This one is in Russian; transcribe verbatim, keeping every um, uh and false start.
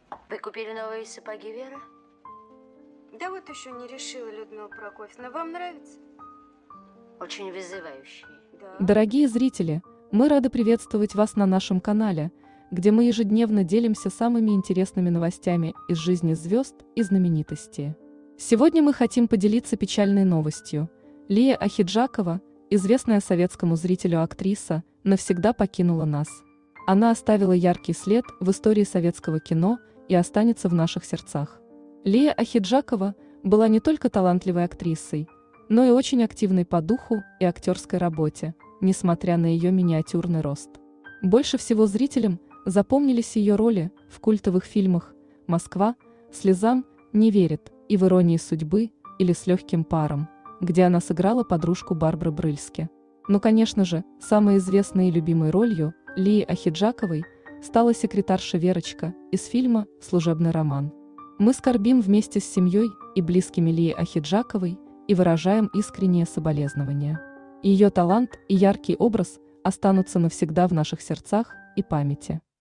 Вы купили новые сапоги, Вера? Да вот еще не решила, Людмила Прокофьевна. Вам нравится? Очень вызывающие. Да. Дорогие зрители, мы рады приветствовать вас на нашем канале, где мы ежедневно делимся самыми интересными новостями из жизни звезд и знаменитостей. Сегодня мы хотим поделиться печальной новостью. Лия Ахеджакова, известная советскому зрителю актриса, навсегда покинула нас. Она оставила яркий след в истории советского кино и останется в наших сердцах. Лия Ахеджакова была не только талантливой актрисой, но и очень активной по духу и актерской работе, несмотря на ее миниатюрный рост. Больше всего зрителям запомнились ее роли в культовых фильмах «Москва», «Слезам не верит» и «В иронии судьбы» или «С легким паром», где она сыграла подружку Барбары Брыльски. Но, конечно же, самой известной и любимой ролью Лии Ахеджаковой стала секретарша Верочка из фильма «Служебный роман». Мы скорбим вместе с семьей и близкими Лии Ахеджаковой и выражаем искреннее соболезнования. Ее талант и яркий образ останутся навсегда в наших сердцах и памяти.